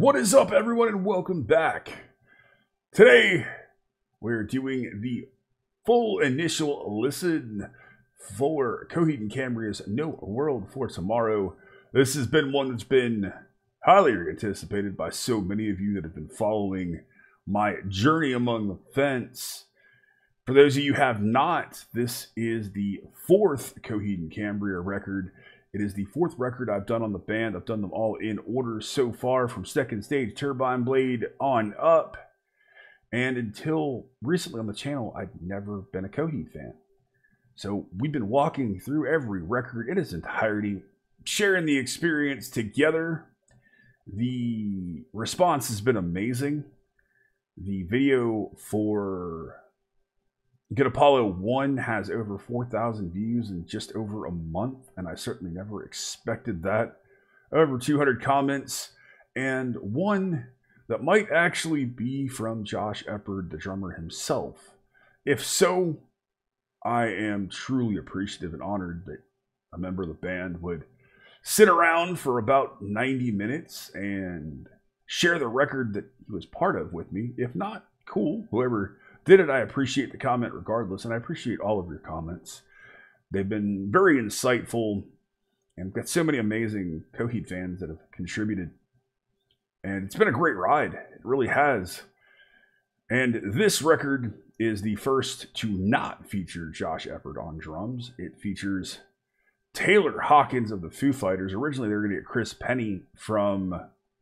What is up, everyone, and welcome back. Today, we're doing the full initial listen for Coheed and Cambria's No World for Tomorrow. This has been one that's been highly anticipated by so many of you that have been following my journey among the fence. For those of you who have not, this is the fourth Coheed and Cambria record. It is the fourth record I've done on the band. I've done them all in order so far, from Second Stage, Turbine Blade on up. And until recently on the channel, I'd never been a Coheed fan. So we've been walking through every record in its entirety, sharing the experience together. The response has been amazing. The video for Get Apollo 1 has over 4,000 views in just over a month, and I certainly never expected that. Over 200 comments, and one that might actually be from Josh Eppard, the drummer himself. If so, I am truly appreciative and honored that a member of the band would sit around for about 90 minutes and share the record that he was part of with me. If not, cool. Whoever did it, I appreciate the comment regardless, and I appreciate all of your comments. They've been very insightful, and we've got so many amazing Coheed fans that have contributed. And it's been a great ride. It really has. And this record is the first to not feature Josh Eppard on drums. It features Taylor Hawkins of the Foo Fighters. Originally, they were going to get Chris Penny from,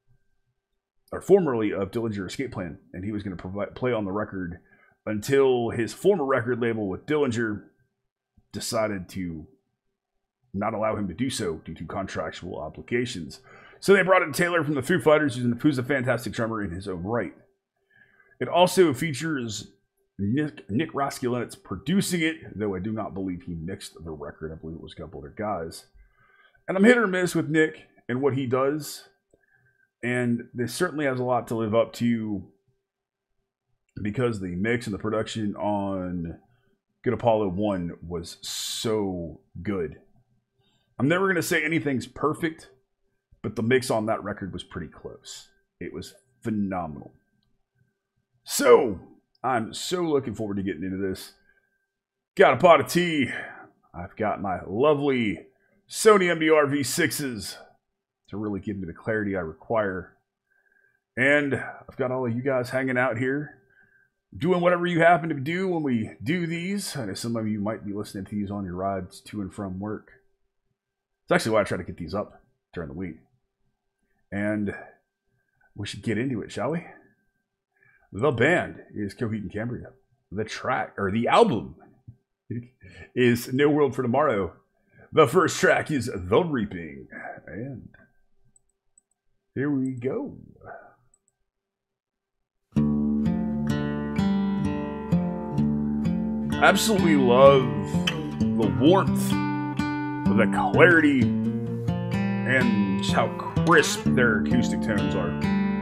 or formerly of Dillinger Escape Plan, and he was going to play on the record until his former record label with Dillinger decided to not allow him to do so due to contractual obligations. So they brought in Taylor from the Foo Fighters, who's a fantastic drummer in his own right. It also features Nick Raskulinecz producing it, though I do not believe he mixed the record. I believe it was a couple other guys. And I'm hit or miss with Nick and what he does. And this certainly has a lot to live up to, because the mix and the production on Get Apollo 1 was so good. I'm never going to say anything's perfect, but the mix on that record was pretty close. It was phenomenal. So, I'm so looking forward to getting into this. Got a pot of tea. I've got my lovely Sony MDR V6s to really give me the clarity I require. And I've got all of you guys hanging out here, doing whatever you happen to do when we do these. I know some of you might be listening to these on your rides to and from work. It's actually why I try to get these up during the week. And we should get into it, shall we? The band is Coheed and Cambria. The track, or the album, is No World for Tomorrow. The first track is The Reaping. And here we go. Absolutely love the warmth, the clarity, and just how crisp their acoustic tones are.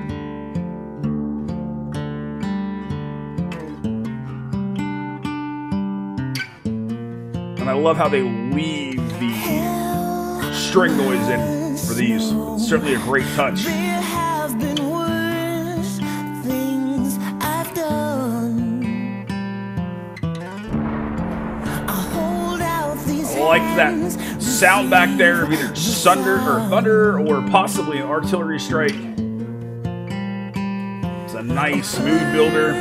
And I love how they leave the string noise in for these. It's certainly a great touch. I like that sound back there of either thunder or possibly an artillery strike. It's a nice mood builder.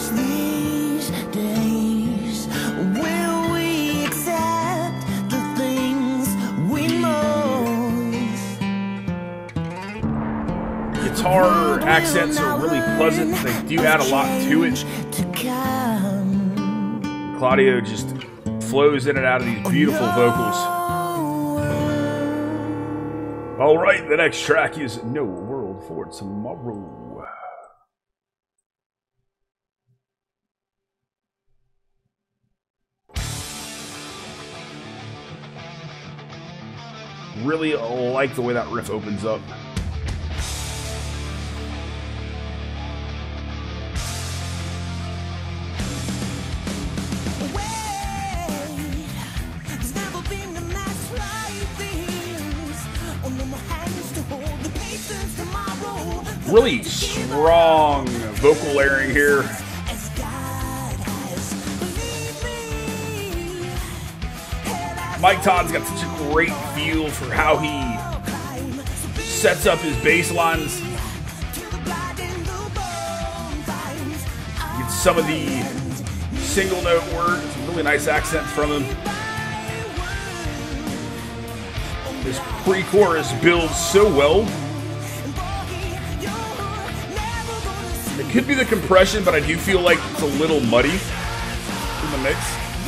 Guitar accents are really pleasant. They do add a lot to it. Claudio just flows in and out of these beautiful vocals. All right, the next track is No World for Tomorrow. Really like the way that riff opens up. Really strong vocal layering here. Mike Todd's got such a great feel for how he sets up his bass lines. Gets some of the single note words, really nice accents from him. This pre-chorus builds so well. It could be the compression, but I do feel like it's a little muddy in the mix.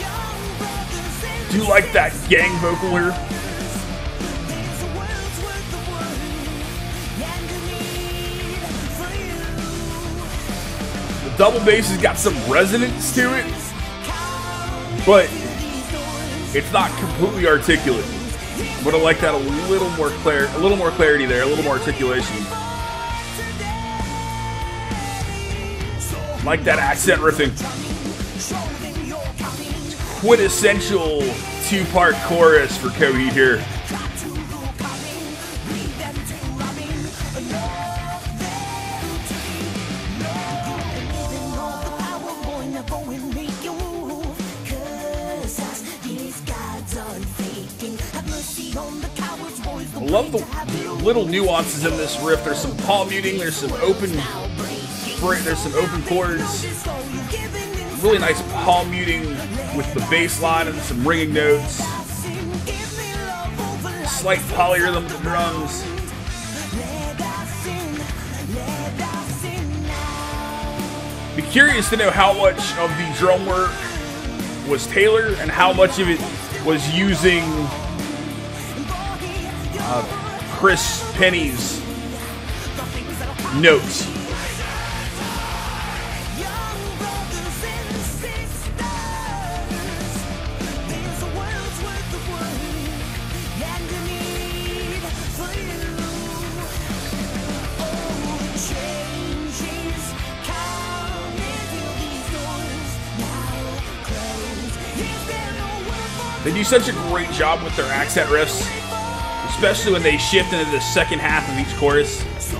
Do like that gang vocal here. The double bass has got some resonance to it, but it's not completely articulate. Would have liked that a little more clarity there, a little more articulation. Like that accent riffing. Quintessential two-part chorus for Coheed here. I love the little nuances in this riff. There's some palm muting, there's some open chords. Really nice palm muting with the bass line and some ringing notes. Slight polyrhythm with the drums. Be curious to know how much of the drum work was Taylor and how much of it was using Chris Penny's notes. They do such a great job with their accent riffs, especially when they shift into the second half of each chorus.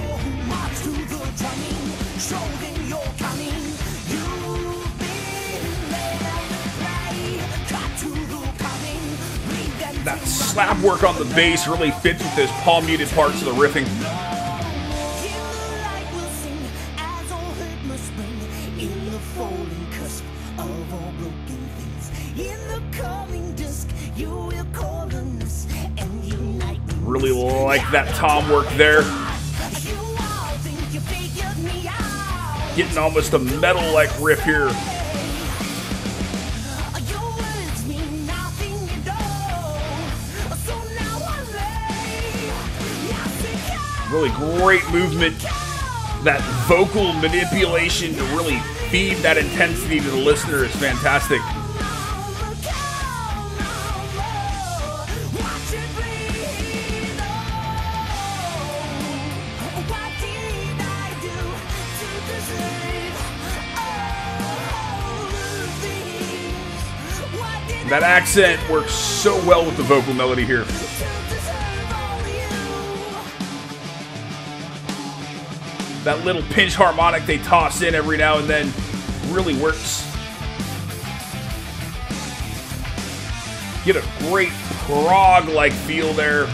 That slap work on the bass really fits with those palm muted parts of the riffing. Really like that tom work there. Getting almost a metal-like riff here. Really great movement. That vocal manipulation to really feed that intensity to the listener is fantastic. That accent works so well with the vocal melody here. That little pinch harmonic they toss in every now and then really works. Get a great prog-like feel there.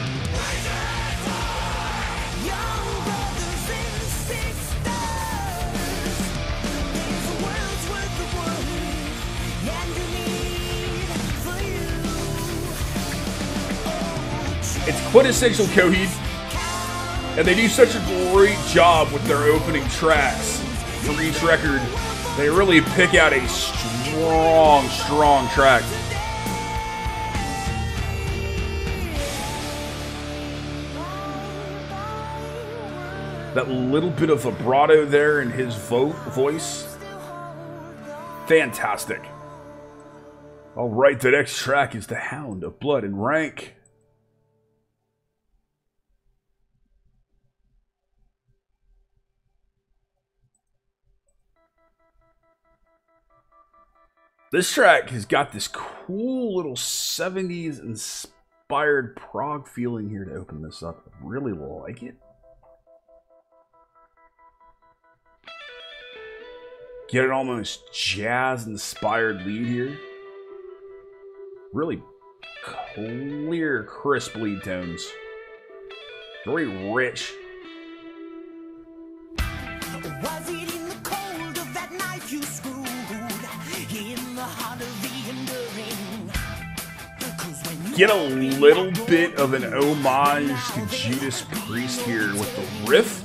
It's quintessential Coheed, and they do such a great job with their opening tracks for each record. They really pick out a strong track. That little bit of vibrato there in his voice. Fantastic. All right, the next track is The Hound of Blood and Rank. This track has got this cool little 70s inspired prog feeling here to open this up. I really like it. Get an almost jazz-inspired lead here. Really clear, crisp lead tones. Very rich. Was it in the cold of that night you screwed in the heart of the enduring? 'Cause when you Get a little bit of an homage to Judas Priest here with the riff.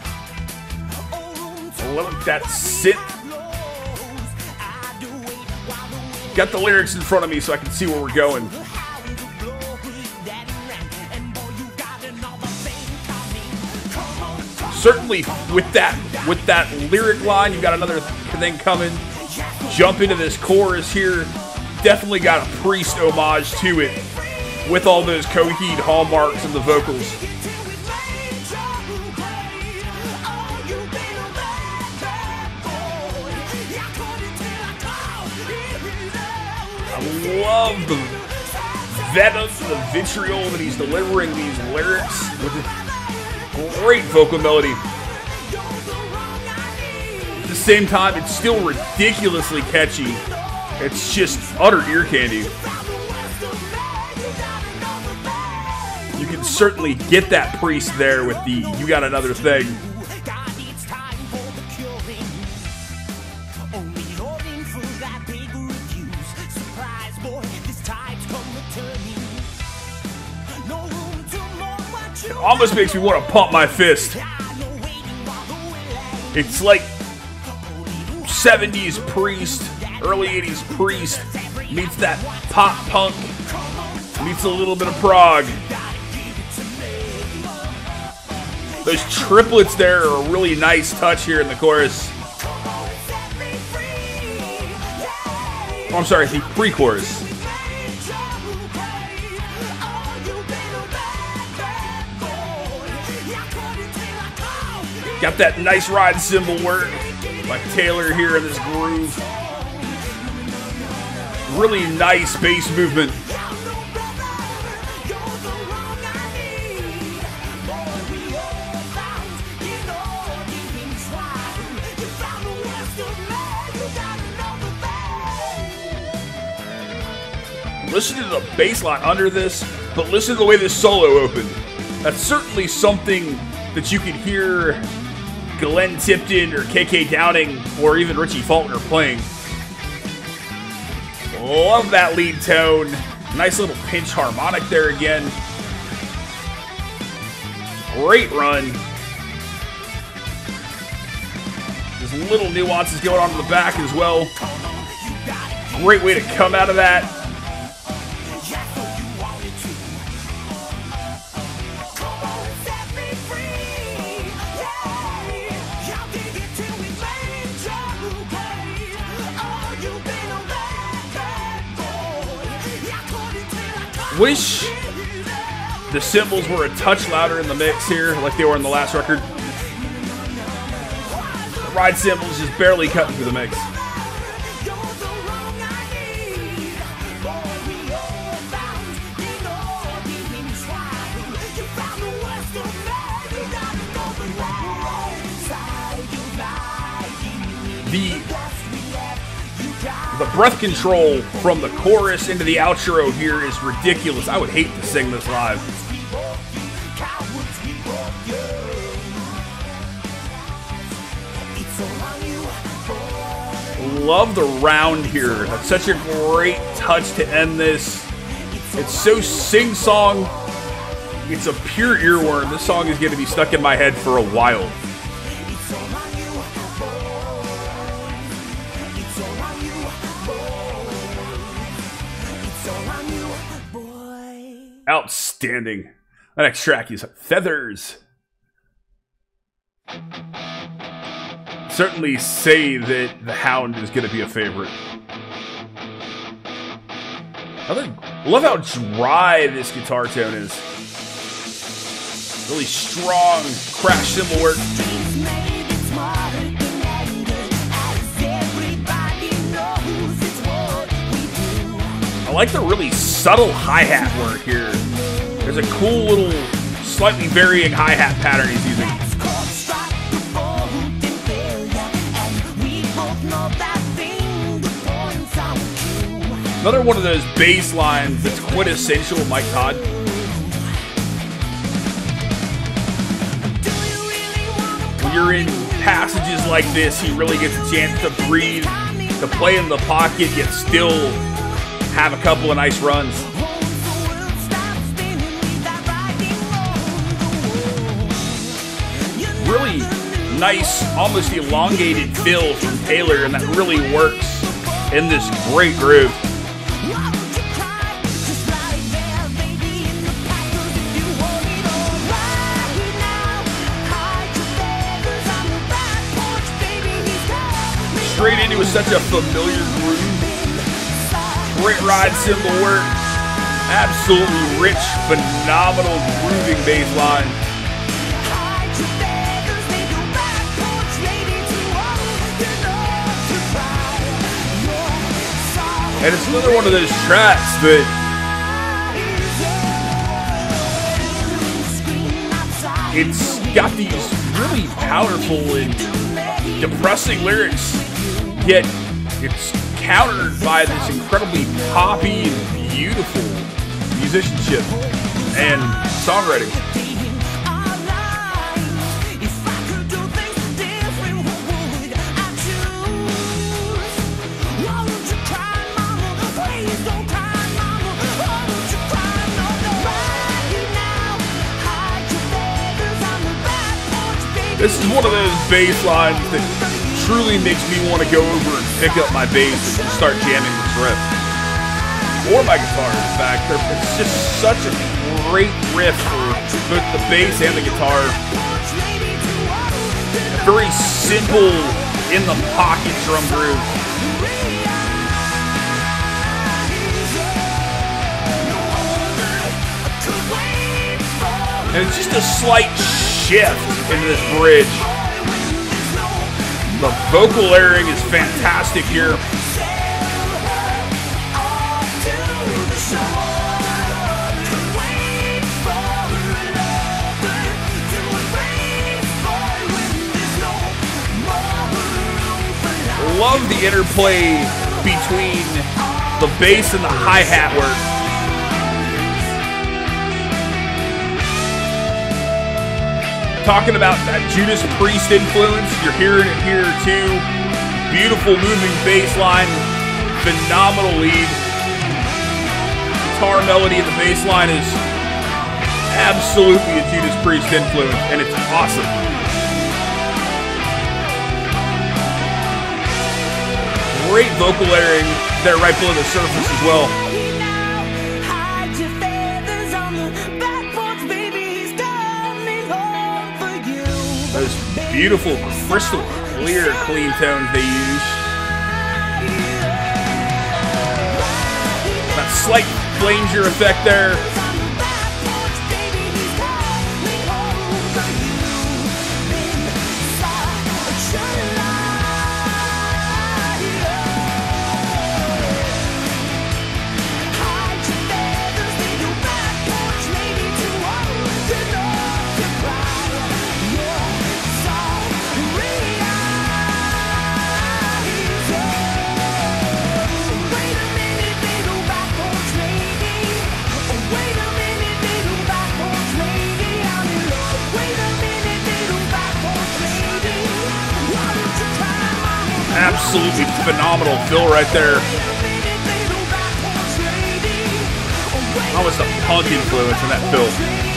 I love that synth. Got the lyrics in front of me so I can see where we're going. Certainly with that lyric line, you got another thing coming. Jump into this chorus here. Definitely got a Priest homage to it with all those Coheed hallmarks in the vocals. I love the venom, the vitriol that he's delivering these lyrics with a great vocal melody. At the same time, it's still ridiculously catchy. It's just utter ear candy. You can certainly get that Priest there with the "You Got Another Thing." It almost makes me want to pump my fist. It's like 70s Priest, early 80s Priest meets that pop punk, meets a little bit of prog. Those triplets there are a really nice touch here in the chorus. Oh, I'm sorry, the pre-chorus. Got that nice ride cymbal work by Taylor here in this groove. Really nice bass movement. Listen to the bass line under this, but listen to the way this solo opened. That's certainly something that you could hear Glenn Tipton or KK Downing or even Richie Faulkner playing. Love that lead tone. Nice little pinch harmonic there again. Great run. There's little nuances going on in the back as well. Great way to come out of that. Wish the cymbals were a touch louder in the mix here, like they were in the last record. The ride cymbals just barely cutting through the mix. The breath control from the chorus into the outro here is ridiculous. I would hate to sing this live. Love the round here. That's such a great touch to end this. It's so sing-song. It's a pure earworm. This song is going to be stuck in my head for a while. Outstanding. The next track is Feathers. Certainly say that the Hound is going to be a favorite. I love how dry this guitar tone is. Really strong crash cymbal work. I like the really subtle hi-hat work here. There's a cool little, slightly varying hi-hat pattern he's using. Another one of those bass lines that's quintessential Mike Todd. When you're in passages like this, he really gets a chance to breathe, to play in the pocket, yet still have a couple of nice runs. Really nice, almost elongated fill from Taylor, and that really works in this great groove. Straight into such a familiar groove. Great ride cymbal work. Absolutely rich, phenomenal grooving bass line. And it's another one of those tracks that it's got these really powerful and depressing lyrics, yet it's countered by this incredibly poppy and beautiful musicianship and songwriting. This is one of those bass lines that truly makes me want to go over and pick up my bass and just start jamming this riff. Or my guitar, in fact. It's just such a great riff for both the bass and the guitar. A very simple, in-the-pocket drum groove. And it's just a slight shift into this bridge. The vocal layering is fantastic here. Love the interplay between the bass and the hi-hat work. Talking about that Judas Priest influence, you're hearing it here too. Beautiful moving bass line, phenomenal lead. Guitar melody in the bass line is absolutely a Judas Priest influence, and it's awesome. Great vocal layering there right below the surface as well. Those beautiful, crystal clear, clean tones they use. That slight flanger effect there. Absolutely phenomenal fill right there. Almost a punk influence in that fill.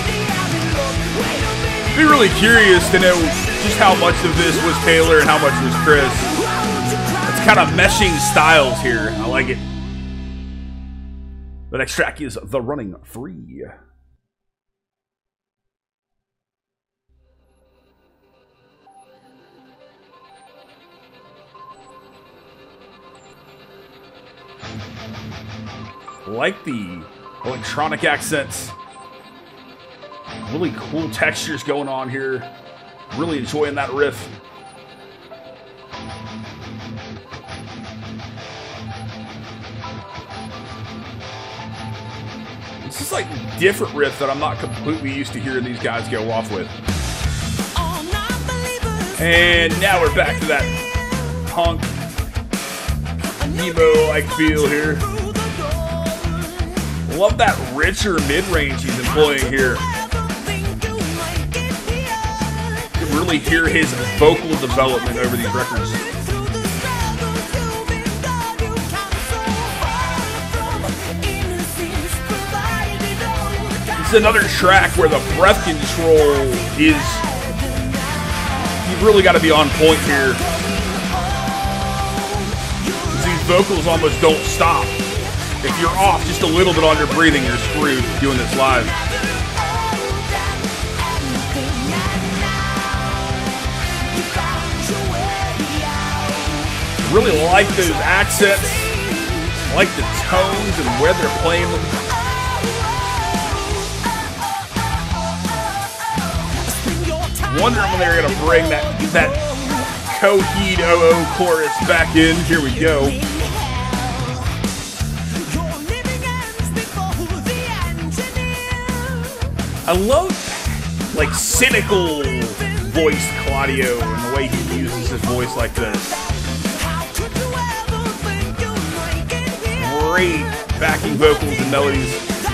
Be really curious to know just how much of this was Taylor and how much was Chris. It's kind of meshing styles here. I like it. The next track is The Running Free. Like the electronic accents. Really cool textures going on here. Really enjoying that riff. This is like a different riff that I'm not completely used to hearing these guys go off with. And now we're back to that punk emo-like feel here. Love that richer mid-range he's employing here. You can really hear his vocal development over these records. This is another track where the breath control is... You've really got to be on point here. These vocals almost don't stop. If you're off just a little bit on your breathing, you're screwed doing this live. Really like those accents. Like the tones and where they're playing them. Wondering when they're gonna bring that Coheed OO chorus back in. Here we go. I love, like, cynical voiced Claudio and the way he uses his voice like this. Great backing vocals and melodies.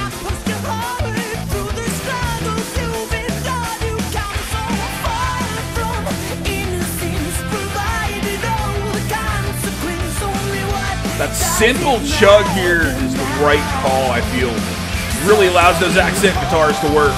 That simple chug here is the right call, I feel. Really allows those accent guitars to work.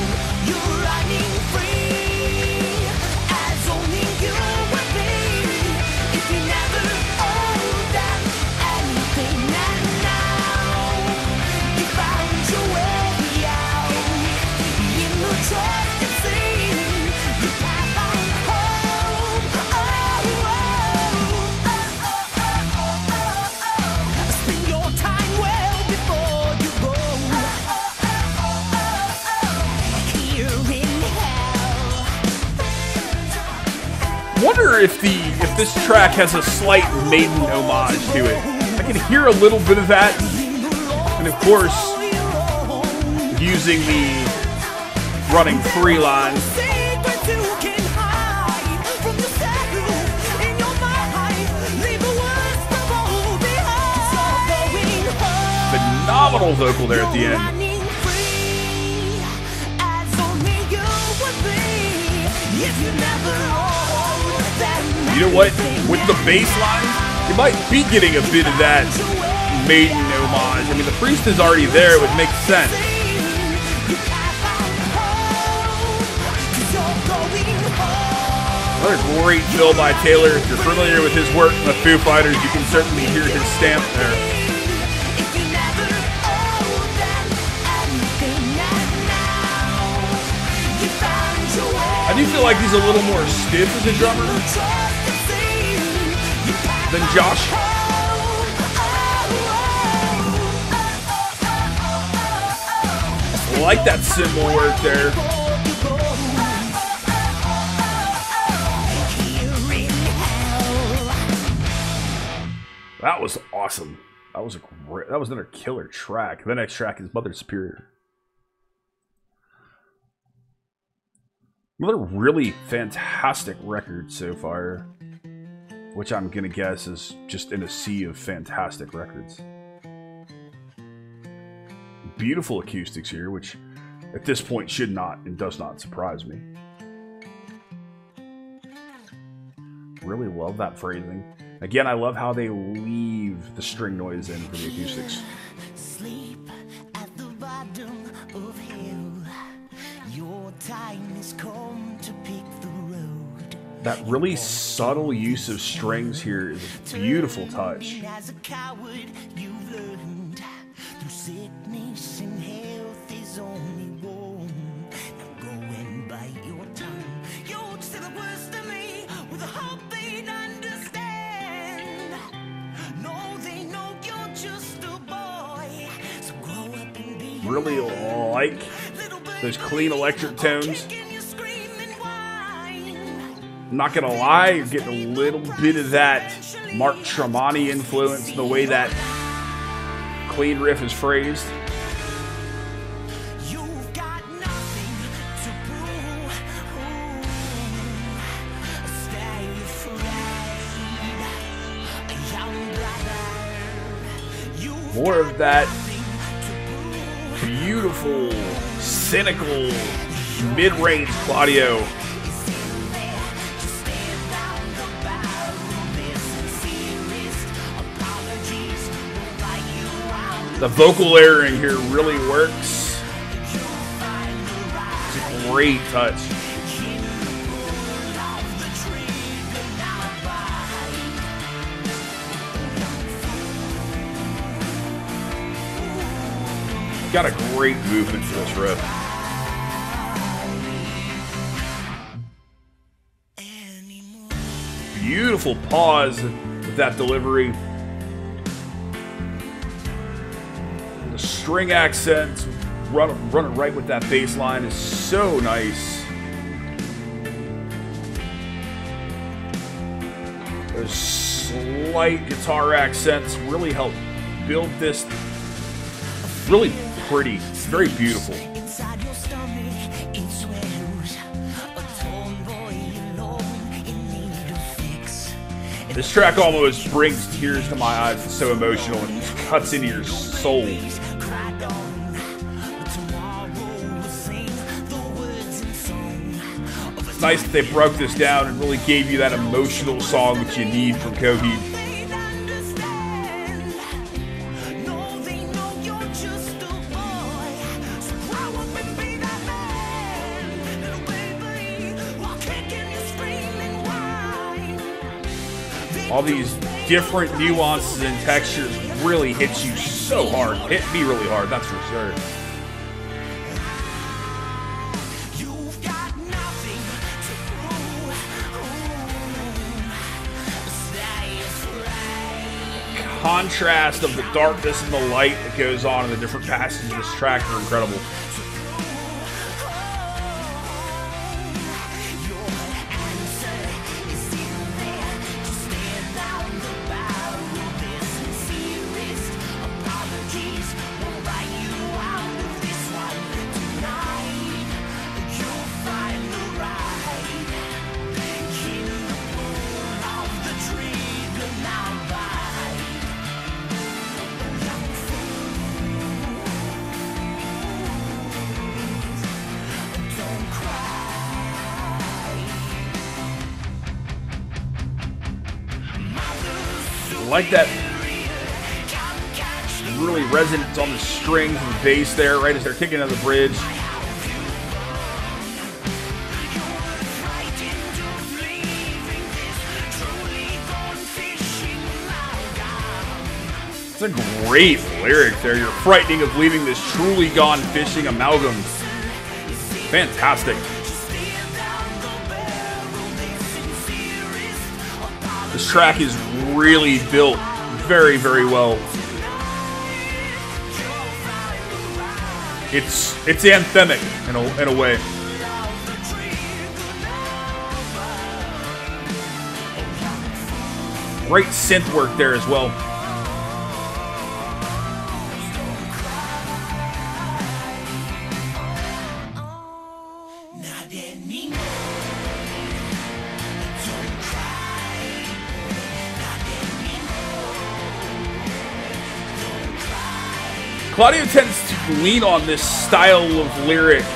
Wonder if this track has a slight Maiden homage to it. I can hear a little bit of that, and of course, using the running free line. Phenomenal vocal there at the end. You know what? With the bass line, you might be getting a bit of that Maiden homage. I mean, the Priest is already there. It would make sense. Another great fill by Taylor. If you're familiar with his work in the Foo Fighters, you can certainly hear his stamp there. I do feel like he's a little more stiff as a drummer than Josh. I like that cymbal work there. That was awesome. That was another killer track. The next track is Mother Superior. Another really fantastic record so far, which I'm gonna guess is just in a sea of fantastic records. Beautiful acoustics here, which at this point should not and does not surprise me. Really love that phrasing. Again, I love how they leave the string noise in for the acoustics. Sleep at the bottom of hell. Your time has come to pick the road. That really subtle use of strings here is a beautiful touch. As a coward, you've learned through sickness and health is only one. Now go and bite your tongue. You'd say the worst of me with a hope they'd understand. No, they know you're just a boy. So grow up and be Really like those clean electric tones. I'm not gonna lie, you're getting a little bit of that Mark Tremonti influence in the way that clean riff is phrased. More of that beautiful, cynical, mid-range Claudio. The vocal layering here really works. It's a great touch. Got a great movement to this riff. Beautiful pause with that delivery. The string accents running right with that bass line is so nice. Those slight guitar accents really help build this really pretty. It's very beautiful. This track almost brings tears to my eyes. It's so emotional and it cuts into your soul. It's nice that they broke this down and really gave you that emotional song that you need from Coheed. All these different nuances and textures really hit you so hard. Hit me really hard, that's for sure. Contrast of the darkness and the light that goes on in the different passages of this track are incredible. I like that really resonance on the strings and the bass there, right as they're kicking out of the bridge. It's a great lyric there. You're frightening of leaving this truly gone fishing amalgam. Fantastic. This track is really built very, very well. It's anthemic in a way. Great synth work there as well. Claudio tends to lean on this style of lyric,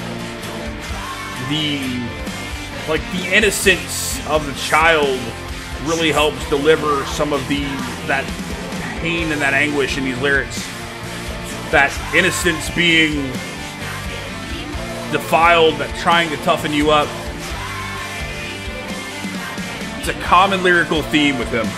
the innocence of the child really helps deliver some of that pain and that anguish in these lyrics. That innocence being defiled, that trying to toughen you up. It's a common lyrical theme with him.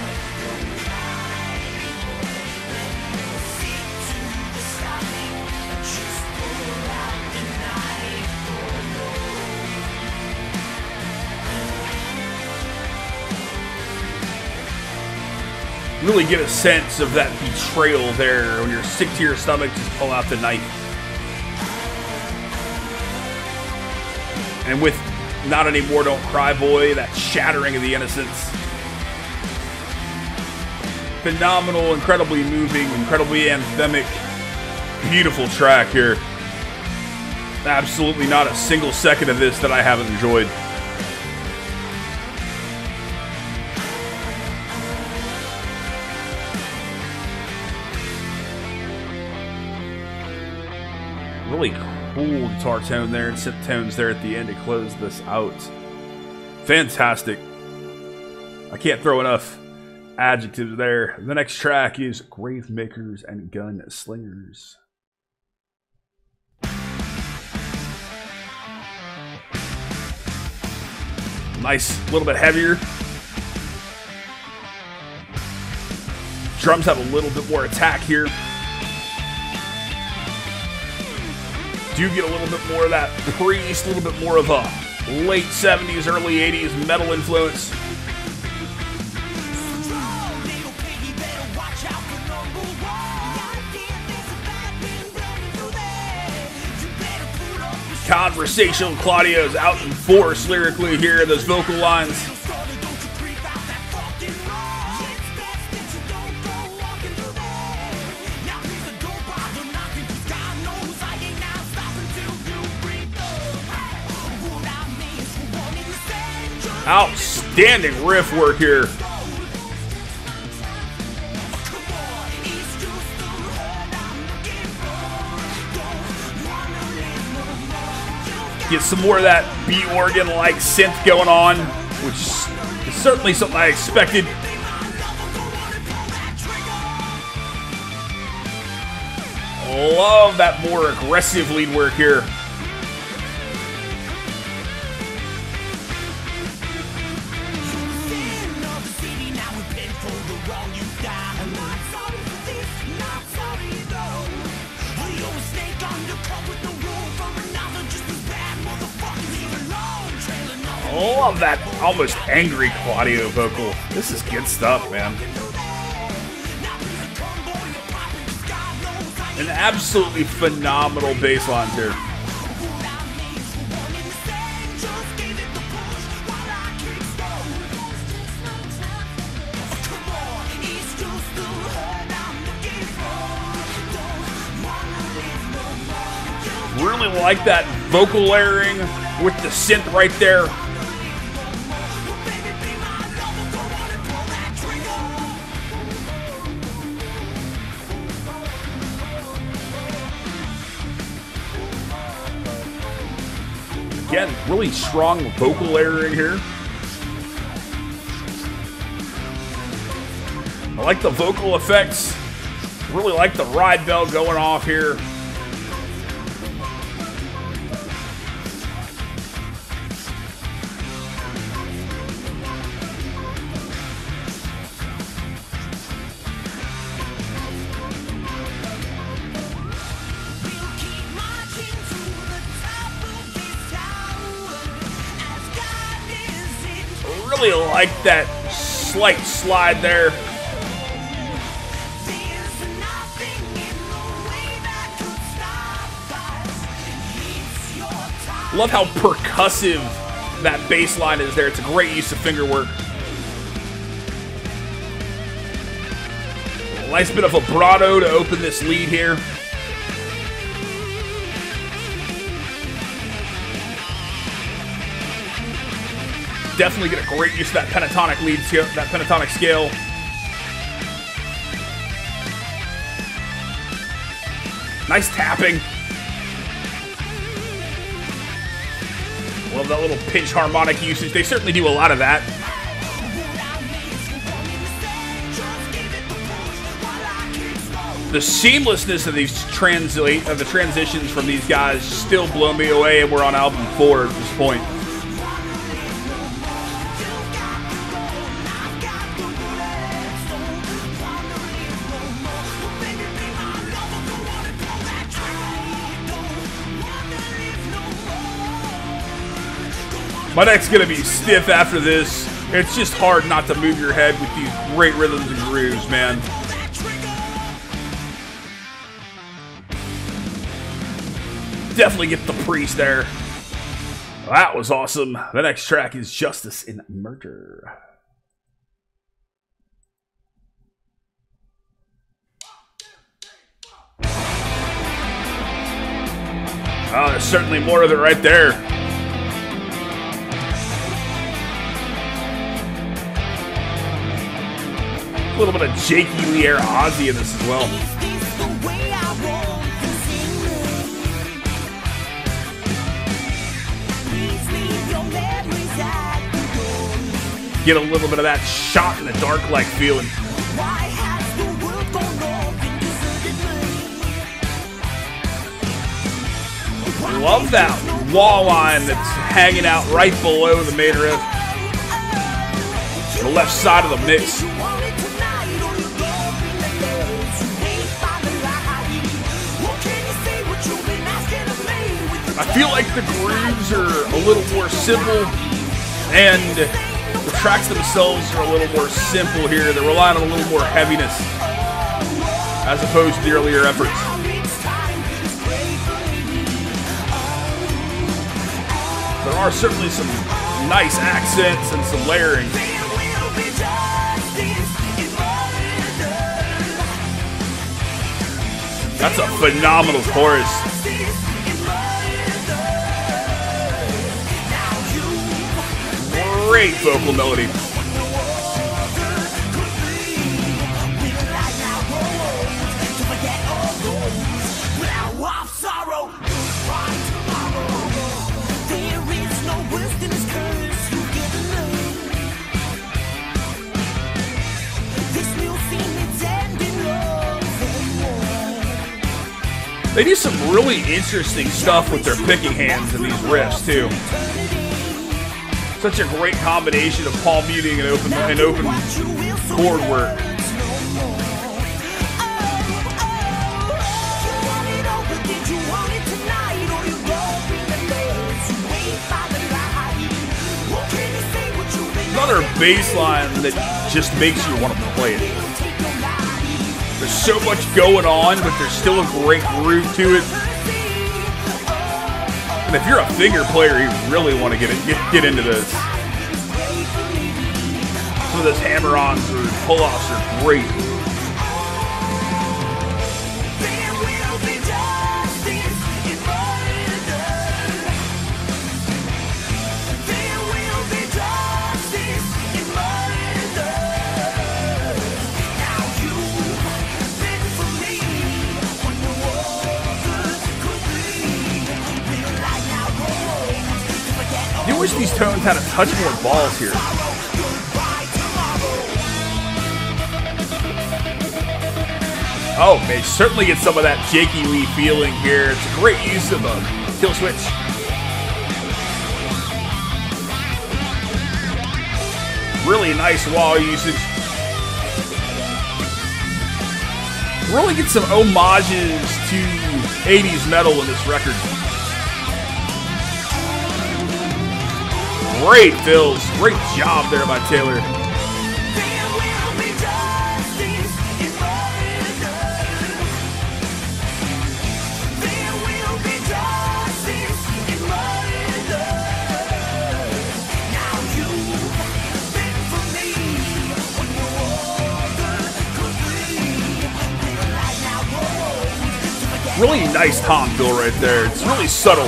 Really get a sense of that betrayal there. When you're sick to your stomach, just pull out the knife. And with Not Anymore, Don't Cry Boy, that shattering of the innocence. Phenomenal, incredibly moving, incredibly anthemic, beautiful track here. Absolutely not a single second of this that I haven't enjoyed. Really cool guitar tone there and synth tones there at the end to close this out. Fantastic. I can't throw enough adjectives there. The next track is Gravemakers and Gunslingers. Nice, a little bit heavier. Drums have a little bit more attack here. Do get a little bit more of that Priest, a little bit more of a late 70s, early 80s metal influence. Conversational Claudio's out in force lyrically here, those vocal lines. Outstanding riff work here. Get some more of that beat organ-like synth going on, which is certainly something I expected. Love that more aggressive lead work here. Love that almost angry Claudio vocal. This is good stuff, man. And absolutely phenomenal bass lines here. Really like that vocal layering with the synth right there. Again, really strong vocal layering here. I like the vocal effects. Really like the ride bell going off here. Really like that slight slide there. Love how percussive that bass line is there. It's a great use of finger work. A nice bit of vibrato to open this lead here. Definitely get a great use of that pentatonic lead scale, that pentatonic scale. Nice tapping. Love that little pinch harmonic usage. They certainly do a lot of that. The seamlessness of these transitions from these guys still blow me away, and we're on album 4 at this point. My neck's gonna be stiff after this. It's just hard not to move your head with these great rhythms and grooves, man. Definitely get the Priest there. That was awesome. The next track is Justice in Murder. Oh, there's certainly more of it right there. A little bit of Jakey Lee era Ozzy in this as well. Get a little bit of that shot in the dark like feeling. Why has the world gone off and deserted me? Love that wall line that's hanging out right below the main riff. The left side of the mix. You want it tonight or you go in the days. You ain't by the light. What can you say what you've been asking of me? With the I feel like the grooves are a little more simple, and the tracks themselves are a little more simple here. They're relying on a little more heaviness as opposed to the earlier efforts. There are certainly some nice accents and some layering. That's a phenomenal chorus. Great vocal melody. They do some really interesting stuff with their picking hands in these riffs too. Such a great combination of palm muting and open chord work. Another bass line that just makes you want to play it. There's so much going on, but there's still a great groove to it. And if you're a finger player, you really want to get into this. Some of those hammer-ons or pull-offs are great. I wish these tones had a touch more balls here. Oh, they certainly get some of that Jakey Lee feeling here. It's a great use of a kill switch. Really nice wall usage. Really get some homages to 80s metal in this record. Great fills. Great job there by Taylor. Really nice tom fill right there. It's really subtle.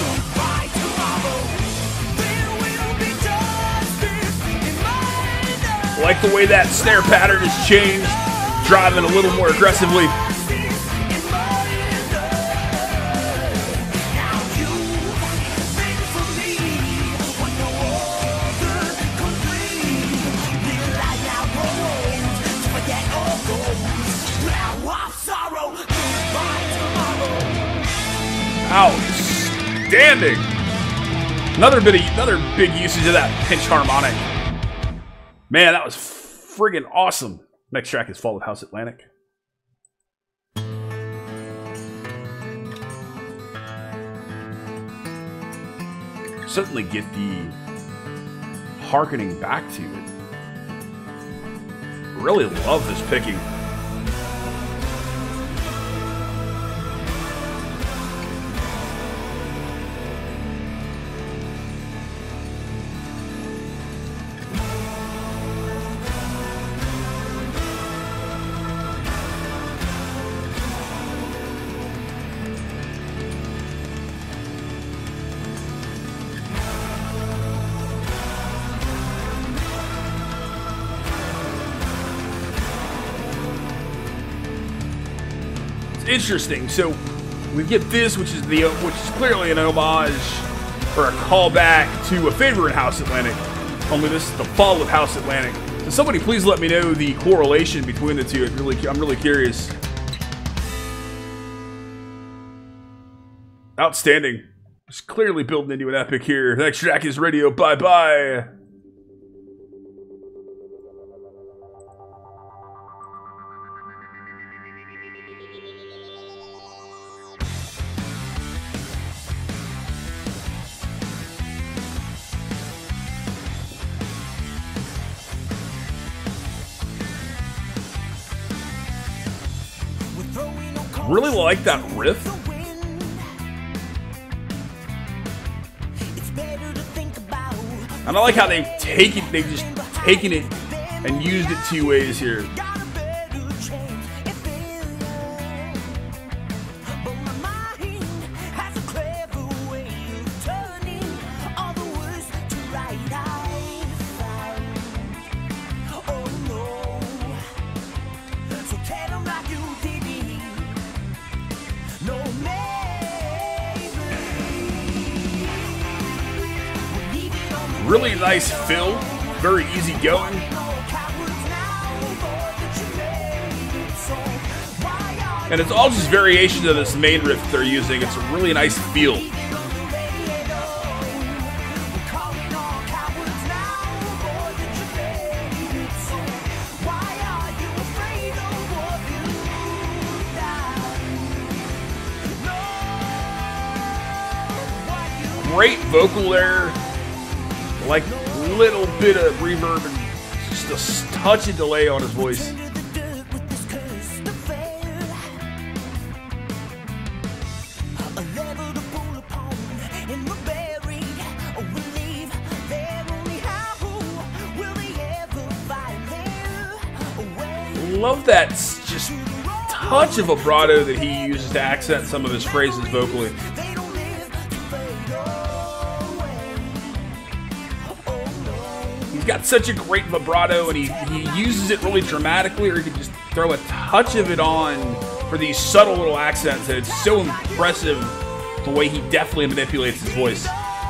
Like the way that snare pattern has changed, driving a little more aggressively. Outstanding! Another big usage of that pinch harmonic. Man, that was friggin' awesome. Next track is Fall of House Atlantic. Certainly get the hearkening back to it. Really love this picking. Interesting. So we get this, which is clearly an homage or a callback to a favorite House Atlantic Only this is the fall of House Atlantic. So somebody please let me know the correlation between the two. I'm really curious. Outstanding. Just clearly building into an epic here. The next track is Radio Bye Bye. Really like that riff. And I like how they've just taken it and used it two ways here. Really nice fill, very easy going. And it's all just variations of this main riff they're using. It's a really nice feel. Great vocal there. Like little bit of reverb and just a touch of delay on his voice. Love that just touch of vibrato that he uses to accent some of his phrases vocally. He's got such a great vibrato, and he uses it really dramatically, or he can just throw a touch of it on for these subtle little accents, and it's so impressive the way he definitely manipulates his voice.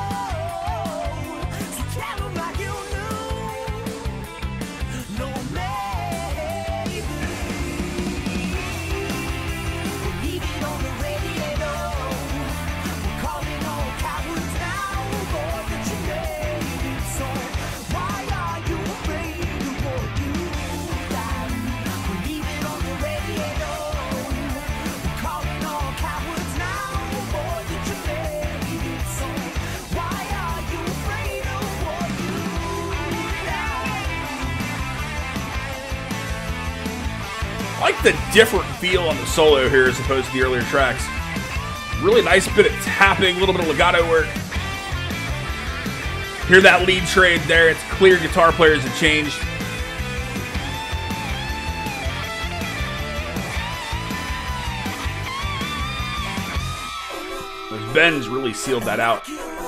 I like the different feel on the solo here as opposed to the earlier tracks. Really nice bit of tapping, a little bit of legato work. Hear that lead trade there. It's clear guitar players have changed. Ben's really sealed that out.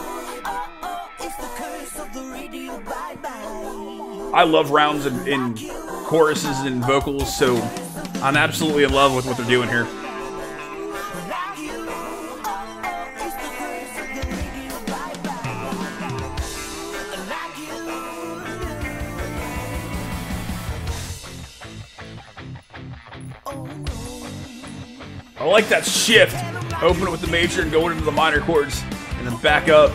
I love rounds in choruses and vocals, so I'm absolutely in love with what they're doing here. I like that shift. Open it with the major and go into the minor chords, and then back up.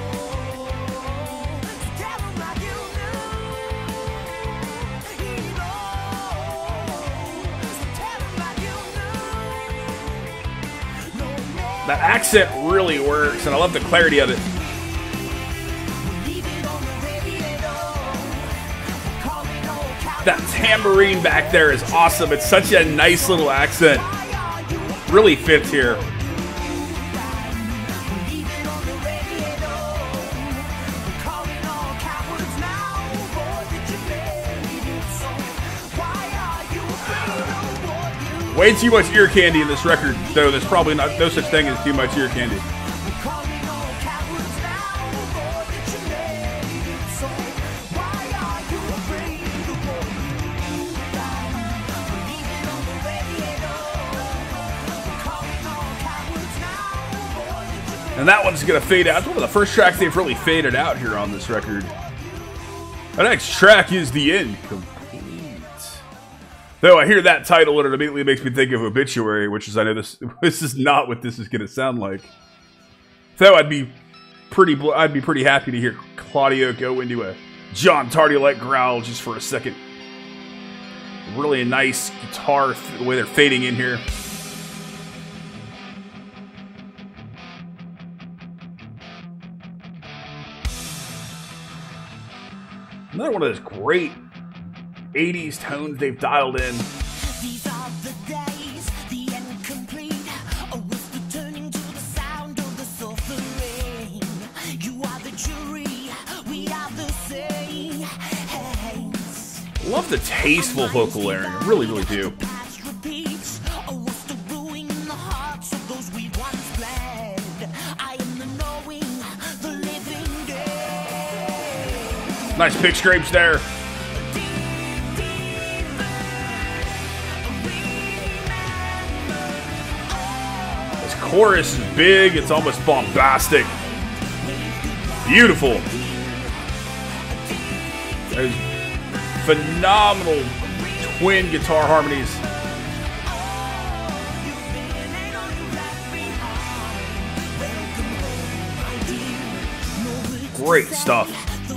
That accent really works, and I love the clarity of it. That tambourine back there is awesome. It's such a nice little accent. Really fits here. Way too much ear candy in this record, though. There's probably no such thing as too much ear candy. And that one's gonna fade out. It's one of the first tracks they've really faded out here on this record. The next track is The End Complete. Though I hear that title and it immediately makes me think of Obituary, which is, I know this is not what this is going to sound like. Though I'd be pretty happy to hear Claudio go into a John Tardy-like growl just for a second. Really a nice guitar, the way they're fading in here. Another one of those great 80s tones they've dialed in. These are the days, the end complete. A whisper turning to the sound of the suffering. You are the jury, we are the saints. Love the tasteful vocal layering. I really, really do. The past repeats. A whisper brewing in the hearts of those we once bled. I am the knowing, the living dead. Nice pick scrapes there. This chorus is big. It's almost bombastic. Beautiful. There's phenomenal twin guitar harmonies. Great stuff.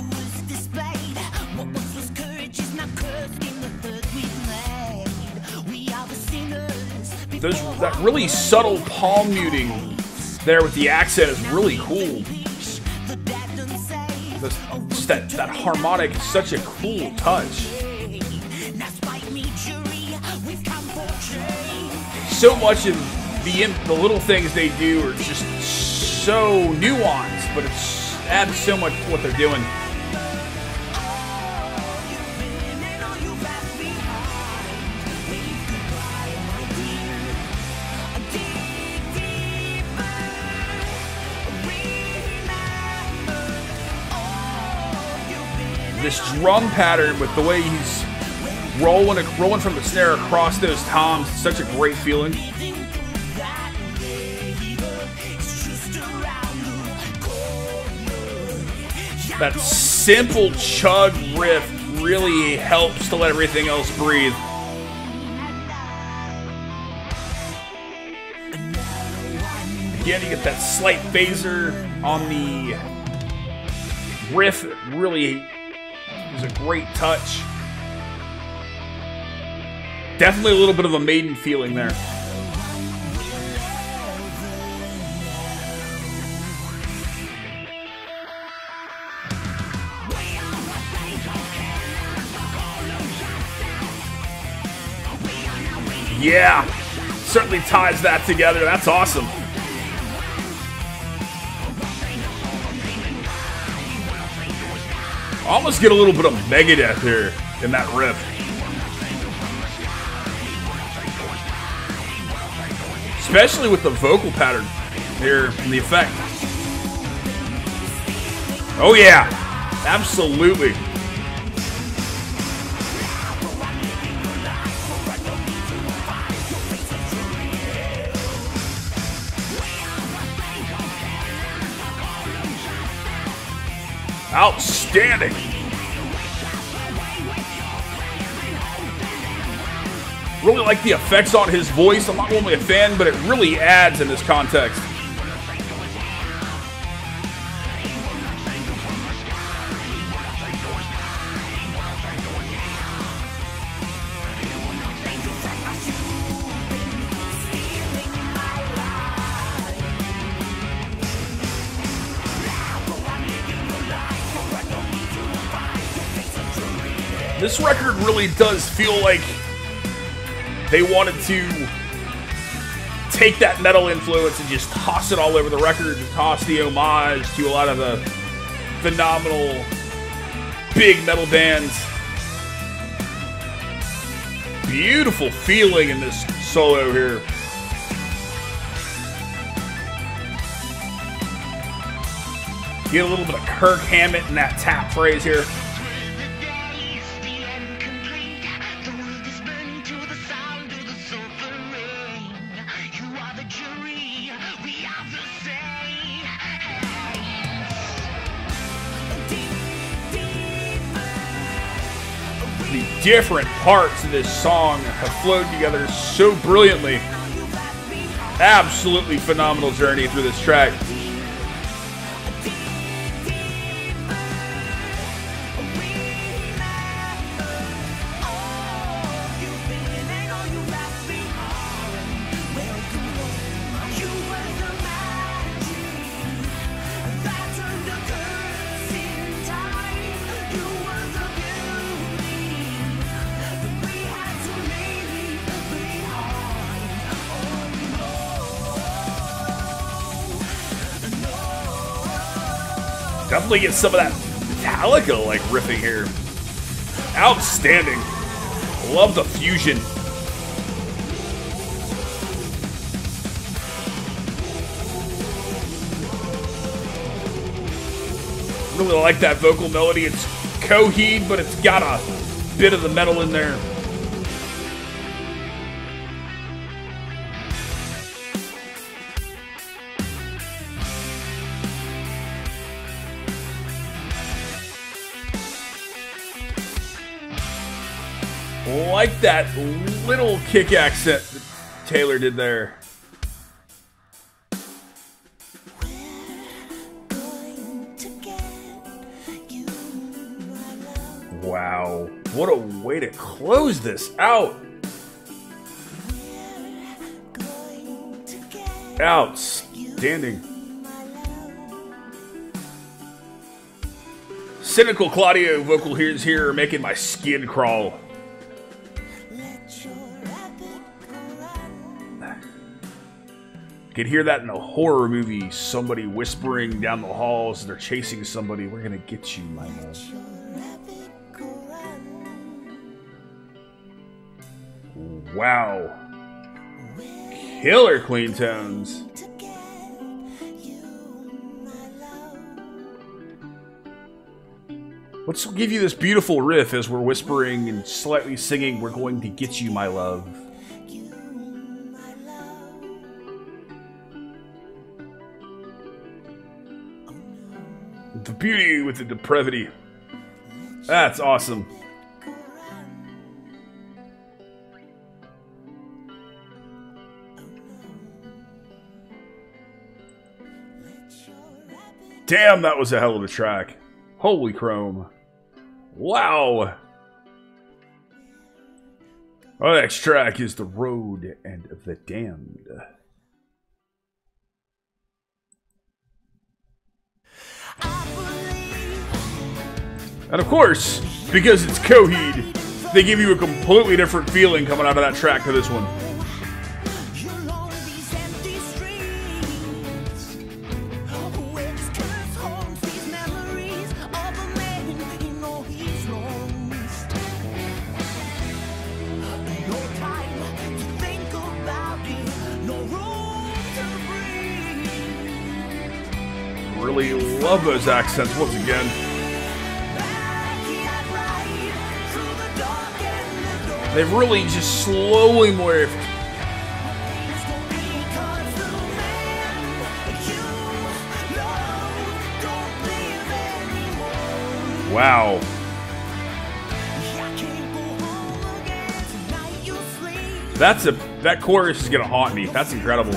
That really subtle palm muting there with the accent is really cool. Just that harmonic is such a cool touch. So much of the little things they do are just so nuanced, but it adds so much to what they're doing. This drum pattern with the way he's rolling from the snare across those toms, such a great feeling. That simple chug riff really helps to let everything else breathe. Again, you get that slight phaser on the riff. It really is a great touch. Definitely a little bit of a Maiden feeling there. Yeah, certainly ties that together. That's awesome. Almost get a little bit of Megadeth here in that riff. Especially with the vocal pattern here and the effect. Oh yeah, absolutely. Outstanding. Really like the effects on his voice. I'm not normally a fan, but it really adds in this context. This record really does feel like they wanted to take that metal influence and just toss it all over the record, toss the homage to a lot of the phenomenal big metal bands. Beautiful feeling in this solo here. Get a little bit of Kirk Hammett in that tap phrase here. different parts of this song have flowed together so brilliantly. Absolutely phenomenal journey through this track. Definitely get some of that Metallica like riffing here. Outstanding. Love the fusion. Really like that vocal melody. It's Coheed, but it's got a bit of the metal in there. Like that little kick accent that Taylor did there. Wow, what a way to close this out. Outstanding. Cynical Claudio vocal here making my skin crawl. You can hear that in a horror movie, somebody whispering down the halls, they're chasing somebody. We're gonna get you, my love. Wow. Killer clean tones. Let's give you this beautiful riff as we're whispering and slightly singing, we're going to get you, my love. The beauty with the depravity. That's awesome. Damn, that was a hell of a track. Holy chrome. Wow. Our next track is The Road and the Damned. And of course, because it's Coheed, they give you a completely different feeling coming out of that track to this one. Really love those accents once again. They've really just slowly morphed. Wow. That chorus is gonna haunt me. That's incredible.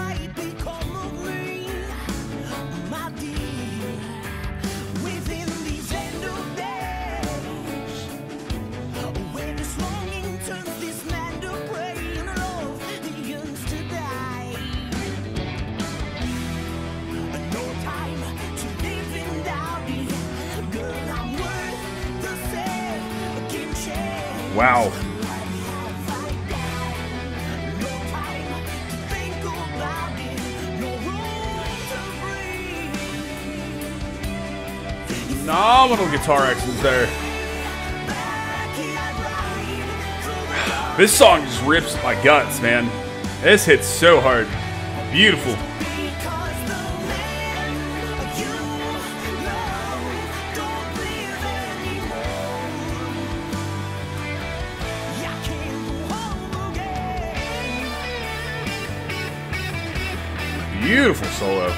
Wow. Phenomenal guitar accents there. This song just rips my guts, man. This hits so hard. Beautiful. Beautiful solo.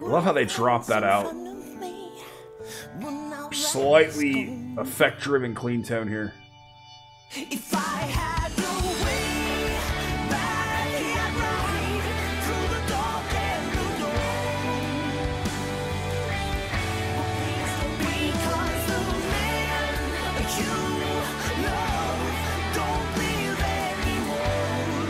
love how they drop that out. Slightly effect-driven clean tone here. If I had no way back, I'd ride through the dark and the dawn. Because the man you love don't live anymore.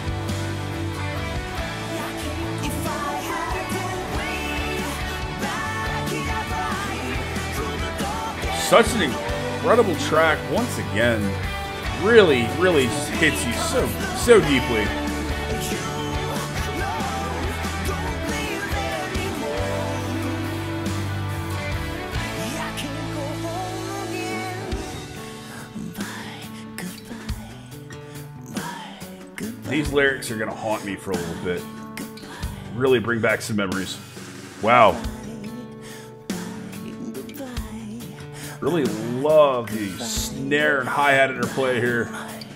If I had no way back, I'd ride through the dark and Such an incredible track once again. Really, really just hits you so deeply. These lyrics are gonna haunt me for a little bit. Really bring back some memories. Wow. Really love the snare and hi-hat interplay here.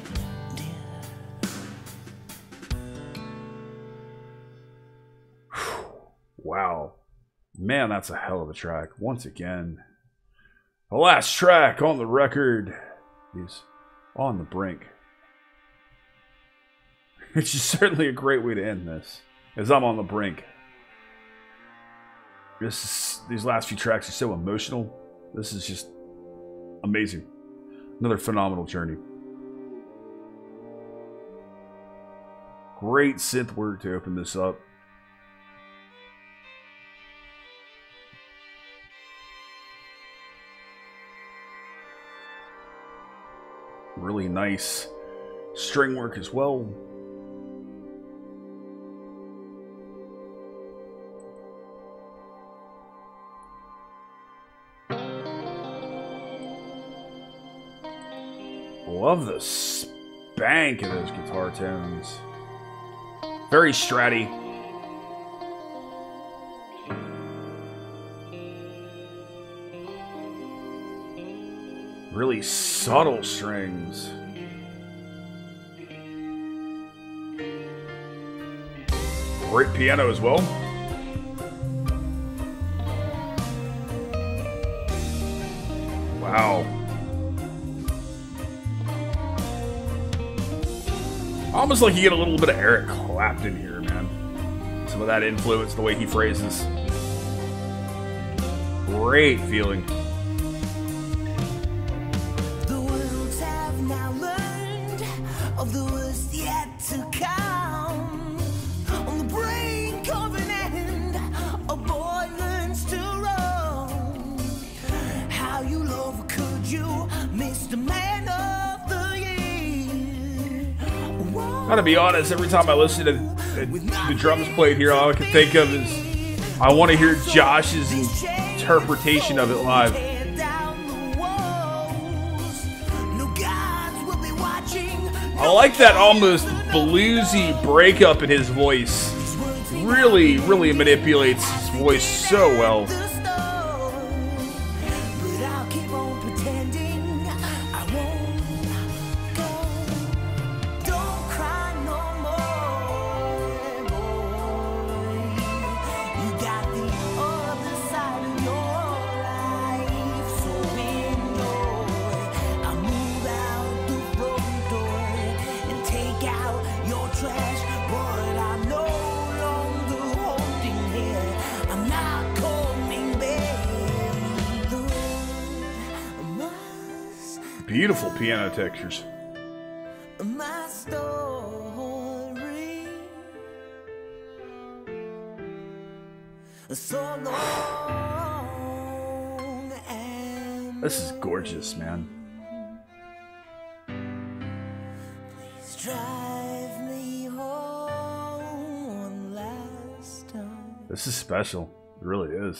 Wow. Man, that's a hell of a track. Once again. The last track on the record is On the Brink. Which is certainly a great way to end this, as I'm on the brink. These last few tracks are so emotional. This is just amazing. Another phenomenal journey. Great synth work to open this up. Really nice string work as well. Love the spank of those guitar tones. Very stratty. Really subtle strings. Great piano as well. Wow. Almost like you get a little bit of Eric Clapton here, man. Some of that influence, the way he phrases. Great feeling. The worlds have now learned of the worst yet to come. On the brink of an end, a boy learns to roam. How you love could you, Mr. Man of the Year? Gotta be honest, every time I listen to the drums played here, all I can think of is I want to hear Josh's interpretation of it live. I like that almost bluesy breakup in his voice. Really, really manipulates his voice so well. Beautiful piano textures. My story, so long and This is gorgeous, man. please drive me home one last time. This is special. It really is.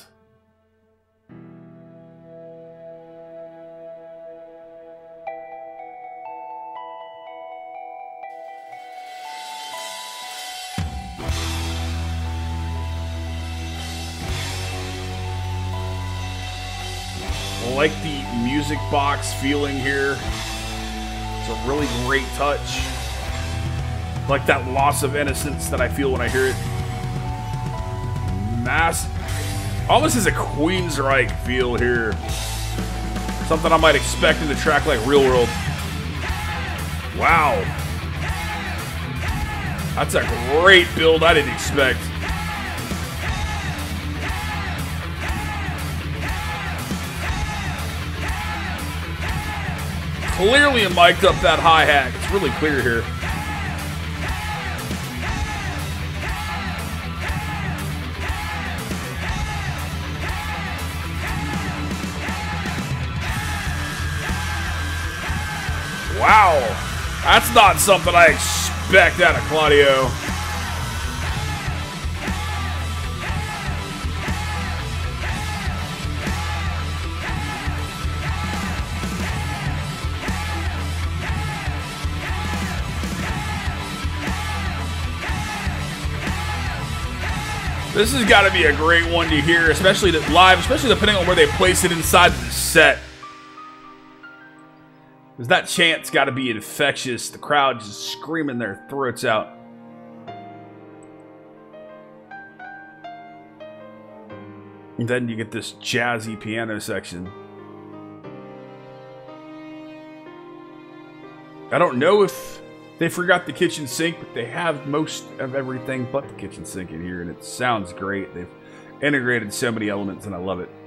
I like the music box feeling here. It's a really great touch. I like that loss of innocence that I feel when I hear it. Almost has a Queensryche feel here. Something I might expect in the track like Real World. Wow. That's a great build I didn't expect. Clearly mic'd up that hi-hat. It's really clear here. Wow, that's not something I expect out of Claudio. This has got to be a great one to hear, especially live, especially depending on where they place it inside the set. Because that chant's got to be infectious. The crowd just screaming their throats out. And then you get this jazzy piano section. I don't know if they forgot the kitchen sink, but they have most of everything but the kitchen sink in here, and it sounds great. They've integrated so many elements, and I love it.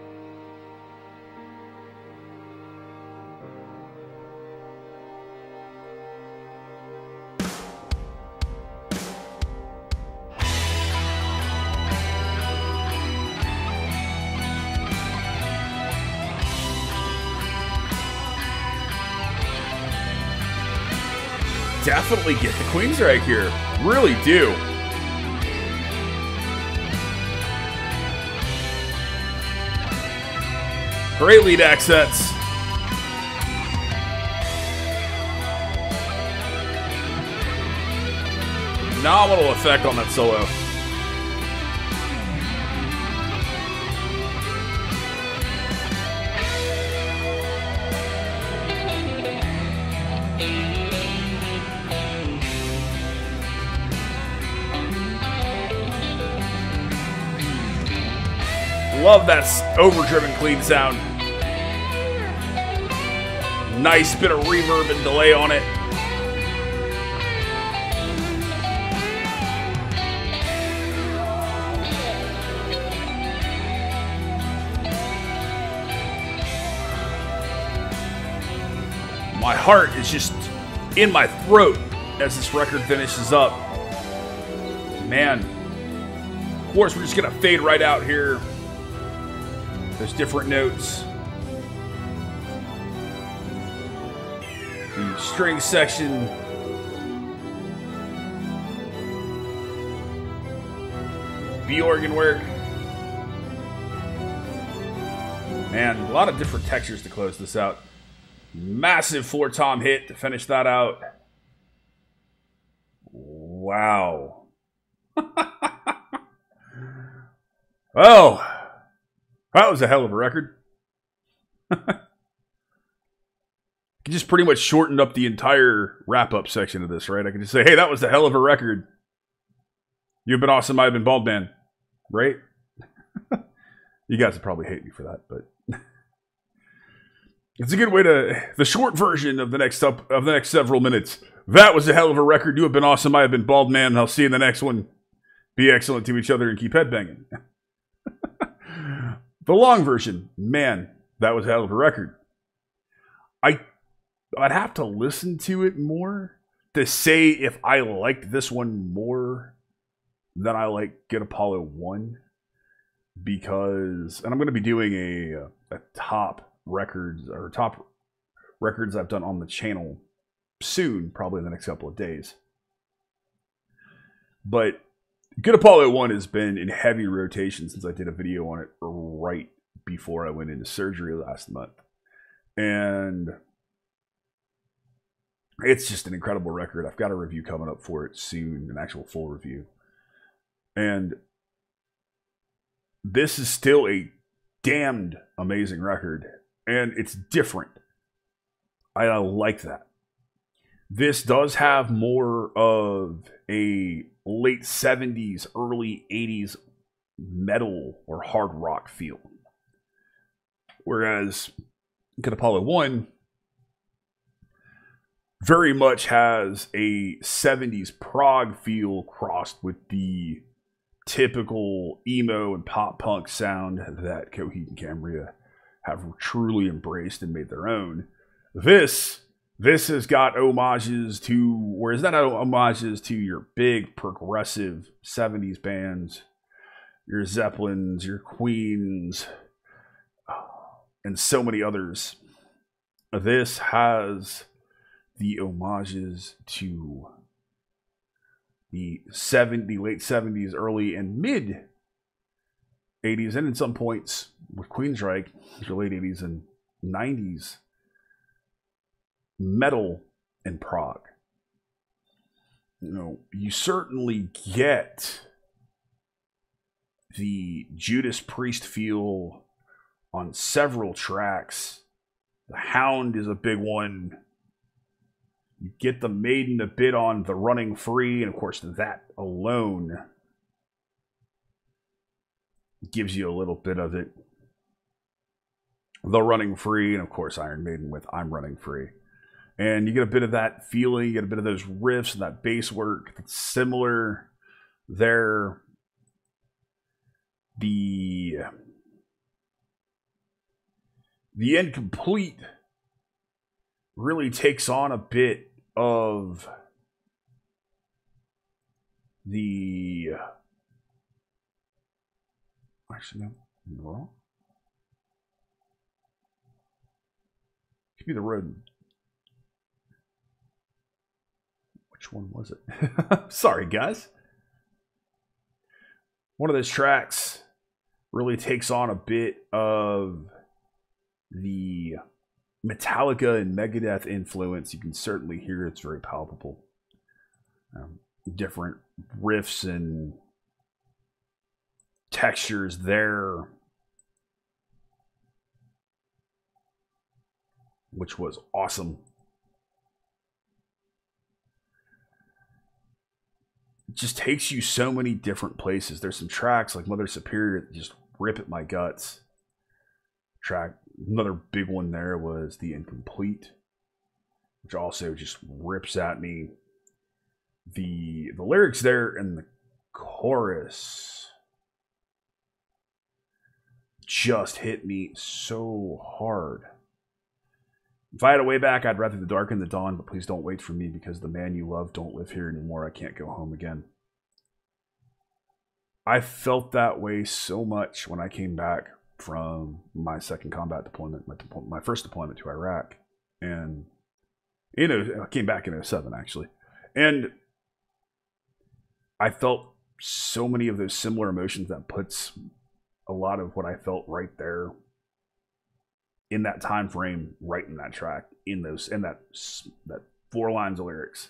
Definitely get the Queensryche here. Really do. Great lead accents. Phenomenal effect on that solo. Love that overdriven clean sound. Nice bit of reverb and delay on it. My heart is just in my throat as this record finishes up. Man. Of course, we're just going to fade right out here. There's different notes. The string section. B organ work. Man, a lot of different textures to close this out. Massive floor tom hit to finish that out. Wow. Oh. That was a hell of a record. You just pretty much shortened up the entire wrap-up section of this, right? I can just say, hey, that was a hell of a record. You've been awesome, I've been bald man. Right? You guys would probably hate me for that, but it's a good way to... The short version of the next several minutes. That was a hell of a record. You have been awesome, I have been bald man, and I'll see you in the next one. Be excellent to each other and keep headbanging. The long version, man, that was a hell of a record. I'd have to listen to it more to say if I liked this one more than I like Get Apollo 1. Because, and I'm going to be doing a top records I've done on the channel soon, probably in the next couple of days. But Good Apollo 1 has been in heavy rotation since I did a video on it right before I went into surgery last month. And it's just an incredible record. I've got a review coming up for it soon, an actual full review. And this is still a damned amazing record. And it's different. I like that. This does have more of a late 70s, early 80s metal or hard rock feel. Whereas Get Apollo 1 very much has a 70s prog feel crossed with the typical emo and pop punk sound that Coheed and Cambria have truly embraced and made their own. This has got homages to, whereas that homages to your big progressive 70s bands, your Zeppelins, your Queens, and so many others. This has the homages to the late 70s, early and mid 80s, and in some points with Queensryche, the late 80s and 90s, metal and prog. You know, you certainly get the Judas Priest feel on several tracks. The Hound is a big one. You get the Maiden a bit on The Running Free, and of course that alone gives you a little bit of it. The Running Free, and of course Iron Maiden with I'm Running Free. And you get a bit of that feeling, you get a bit of those riffs and that bass work that's similar there. The Incomplete really takes on a bit of the... Actually, no, I'm wrong. Could be the Road. Which one was it? Sorry, guys. One of those tracks really takes on a bit of the Metallica and Megadeth influence. You can certainly hear it's very palpable. Different riffs and textures there, which was awesome. It just takes you so many different places. There's some tracks like Mother Superior that just rip at my guts. Another big one there was The Incomplete, which also just rips at me. The lyrics there and the chorus just hit me so hard. If I had a way back, I'd rather the dark and the dawn, but please don't wait for me because the man you love don't live here anymore. I can't go home again. I felt that way so much when I came back from my second combat deployment, my first deployment to Iraq. And, you know, I came back in 2007, actually. And I felt so many of those similar emotions that puts a lot of what I felt right there in that time frame, right in that track, in that 4 lines of lyrics.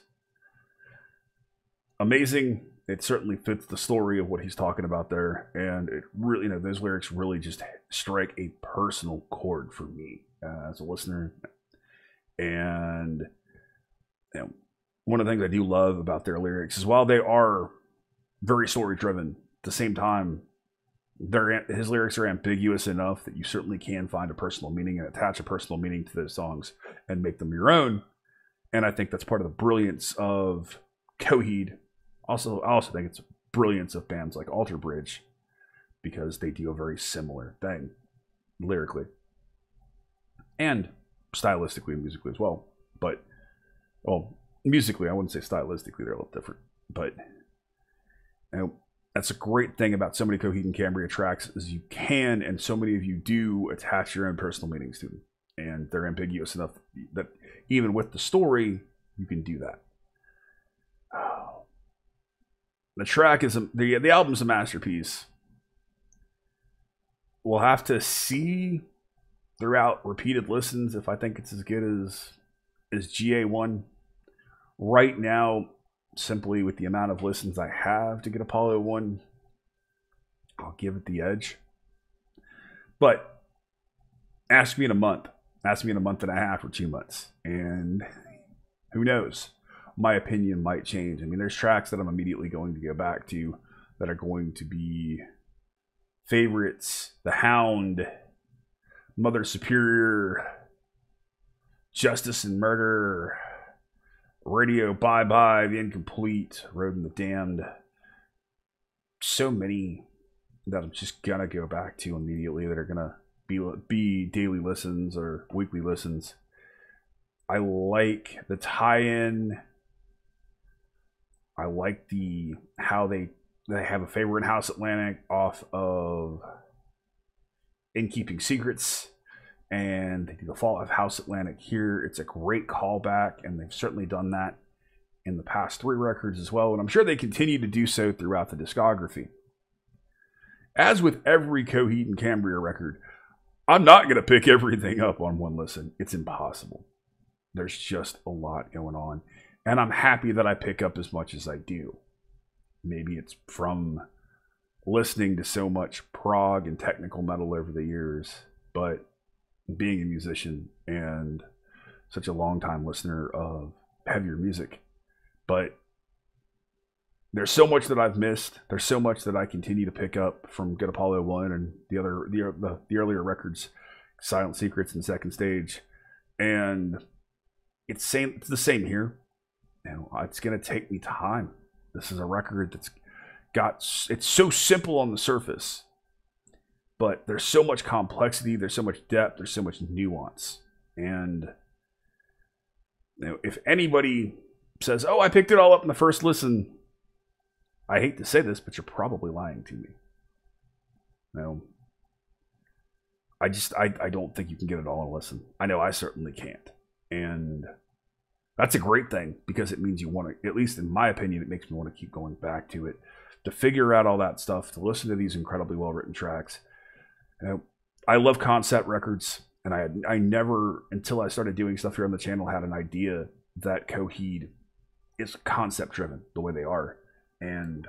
Amazing. It certainly fits the story of what he's talking about there, and it really, those lyrics really just strike a personal chord for me as a listener. And one of the things I do love about their lyrics is while they are very story driven, at the same time, his lyrics are ambiguous enough that you certainly can find a personal meaning and attach a personal meaning to those songs and make them your own. And I think that's part of the brilliance of Coheed. I also think it's brilliance of bands like Alter Bridge because they do a very similar thing lyrically and stylistically and musically as well. But, well, musically, I wouldn't say stylistically, they're a little different. But, that's a great thing about so many Coheed and Cambria tracks is you can, and so many of you do, attach your own personal meanings to them. And they're ambiguous enough that even with the story, you can do that. The track is the album's a masterpiece. We'll have to see throughout repeated listens if I think it's as good as GA1. Right now, simply with the amount of listens I have to get Apollo 1, I'll give it the edge. But ask me in a month. Ask me in a month and a half or 2 months. And who knows? My opinion might change. I mean, there's tracks that I'm immediately going to go back to that are going to be favorites, The Hound, Mother Superior, Justice and Murder, Radio Bye Bye, The Incomplete, Road and the Damned. So many that I'm just gonna go back to immediately that are gonna be daily listens or weekly listens. I like the tie-in. I like how they have a favorite in House Atlantic off of In Keeping Secrets, and they do the Fall of House Atlantic here. It's a great callback, and they've certainly done that in the past 3 records as well, and I'm sure they continue to do so throughout the discography. As with every Coheed and Cambria record, I'm not going to pick everything up on one listen. It's impossible. There's just a lot going on. And I'm happy that I pick up as much as I do. Maybe it's from listening to so much prog and technical metal over the years, but being a musician and such a long-time listener of heavier music. But there's so much that I've missed. There's so much that I continue to pick up from Good Apollo 1 and the earlier records, Silent Secrets and Second Stage. And it's the same here. It's going to take me time. This is a record it's so simple on the surface, but there's so much complexity, there's so much depth, there's so much nuance. And if anybody says, "Oh, I picked it all up in the first listen," I hate to say this, but you're probably lying to me. I don't think you can get it all in a listen. I know I certainly can't. And that's a great thing, because it means you want to, at least in my opinion, it makes me want to keep going back to it, to figure out all that stuff, to listen to these incredibly well-written tracks. I love concept records, and I never, until I started doing stuff here on the channel, had an idea that Coheed is concept-driven the way they are. And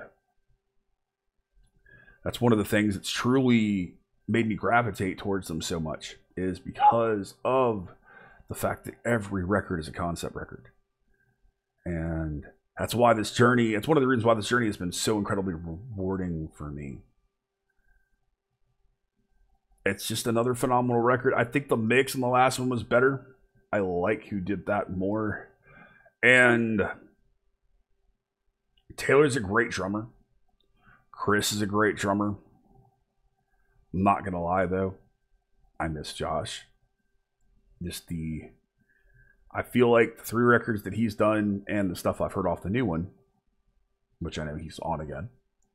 that's one of the things that's truly made me gravitate towards them so much, is because of the fact that every record is a concept record. And that's why this journey, it's one of the reasons why this journey has been so incredibly rewarding for me. It's just another phenomenal record. I think the mix in the last one was better. I like who did that more. And Taylor's a great drummer. Chris is a great drummer. I'm not going to lie, though. I miss Josh. I feel like the 3 records that he's done and the stuff I've heard off the new one, which I know he's on again,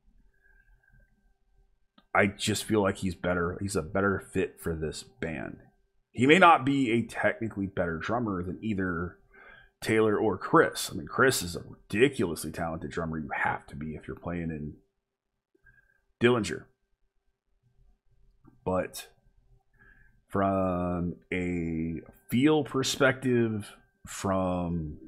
I just feel like he's better. He's a better fit for this band. He may not be a technically better drummer than either Taylor or Chris. I mean, Chris is a ridiculously talented drummer. You have to be if you're playing in Dillinger. But from a feel perspective, from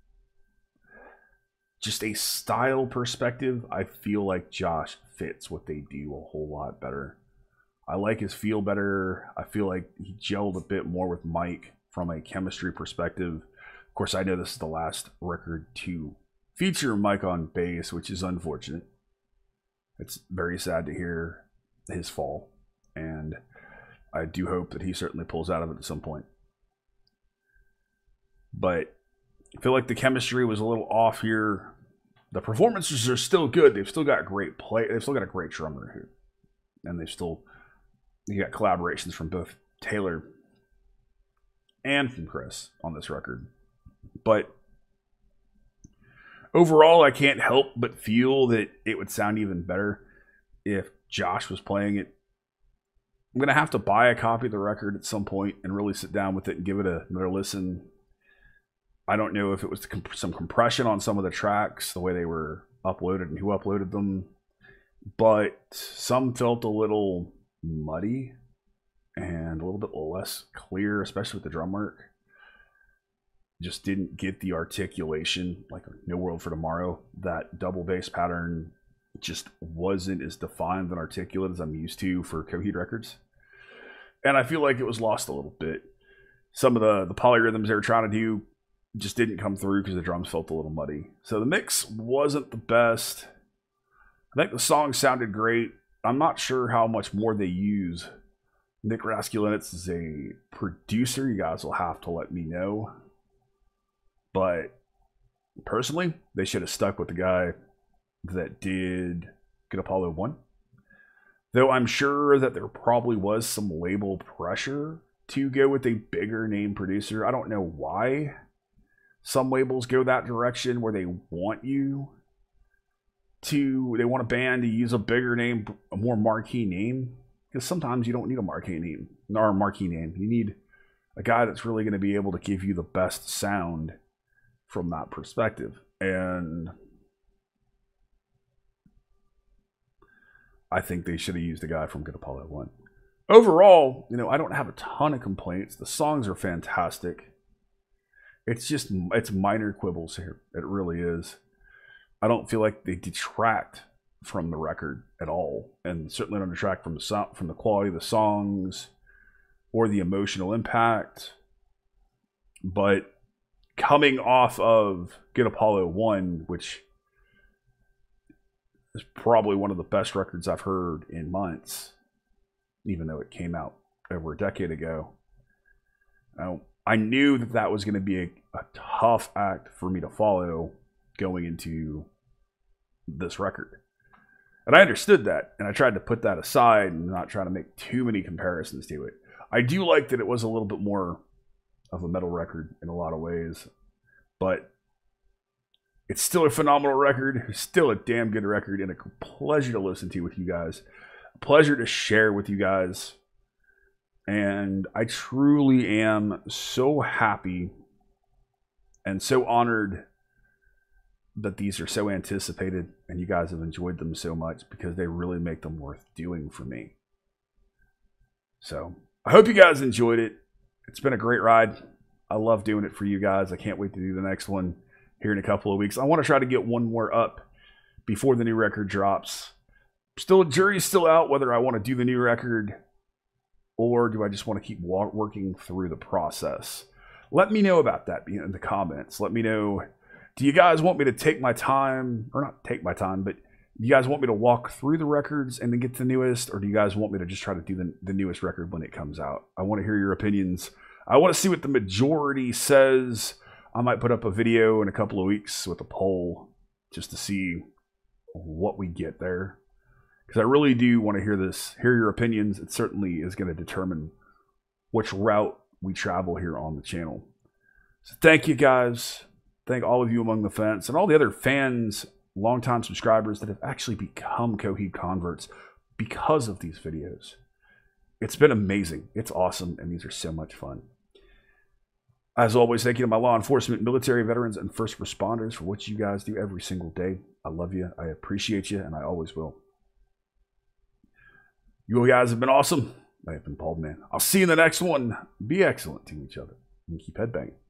just a style perspective, I feel like Josh fits what they do a whole lot better. I like his feel better. I feel like he gelled a bit more with Mike from a chemistry perspective. Of course, I know this is the last record to feature Mike on bass, which is unfortunate. It's very sad to hear his fall, and I do hope that he certainly pulls out of it at some point. But I feel like the chemistry was a little off here. The performances are still good. They've still got great play. They've still got a great drummer here, and you got collaborations from both Taylor and from Chris on this record. But overall, I can't help but feel that it would sound even better if Josh was playing it. I'm going to have to buy a copy of the record at some point and really sit down with it and give it another listen. I don't know if it was some compression on some of the tracks, the way they were uploaded and who uploaded them, but some felt a little muddy and a little bit less clear, especially with the drum work. Just didn't get the articulation, like No World for Tomorrow. That double bass pattern just wasn't as defined and articulate as I'm used to for Coheed records. And I feel like it was lost a little bit. Some of the polyrhythms they were trying to do just didn't come through because the drums felt a little muddy. So the mix wasn't the best. I think the song sounded great. I'm not sure how much more they use Nick Raskulinecz as a producer. You guys will have to let me know. But personally, they should have stuck with the guy that did Get Apollo 1. Though I'm sure that there probably was some label pressure to go with a bigger name producer. I don't know why some labels go that direction where they want a band to use a bigger name, a more marquee name. Because sometimes you don't need a marquee name. You need a guy that's really going to be able to give you the best sound from that perspective. And I think they should have used a guy from Get Apollo 1. Overall, I don't have a ton of complaints. The songs are fantastic. It's minor quibbles here. It really is. I don't feel like they detract from the record at all, and certainly don't detract from the quality of the songs or the emotional impact. But coming off of Get Apollo 1, which is probably one of the best records I've heard in months, even though it came out over a decade ago, I knew that was going to be a tough act for me to follow going into this record. And I understood that, and I tried to put that aside and not try to make too many comparisons to it. I do like that it was a little bit more of a metal record in a lot of ways, but it's still a phenomenal record. It's still a damn good record, and a pleasure to listen to with you guys. A pleasure to share with you guys. And I truly am so happy and so honored that these are so anticipated and you guys have enjoyed them so much, because they really make them worth doing for me. So I hope you guys enjoyed it. It's been a great ride. I love doing it for you guys. I can't wait to do the next one here in a couple of weeks. I want to try to get one more up before the new record drops. Jury's still out whether I want to do the new record or do I just want to keep working through the process. Let me know about that in the comments. Let me know, do you guys want me to take my time, or not take my time, but do you guys want me to walk through the records and then get to the newest, or do you guys want me to just try to do the newest record when it comes out? I want to hear your opinions. I want to see what the majority says. I might put up a video in a couple of weeks with a poll just to see what we get there, because I really do want to hear your opinions. It certainly is going to determine which route we travel here on the channel. So thank you guys. Thank all of you among the fence and all the other fans, longtime subscribers that have actually become Coheed converts because of these videos. It's been amazing. It's awesome, and these are so much fun. As always, thank you to my law enforcement, military veterans, and first responders for what you guys do every single day. I love you. I appreciate you, and I always will. You guys have been awesome. I have been Paul Man. I'll see you in the next one. Be excellent to each other and keep headbanging.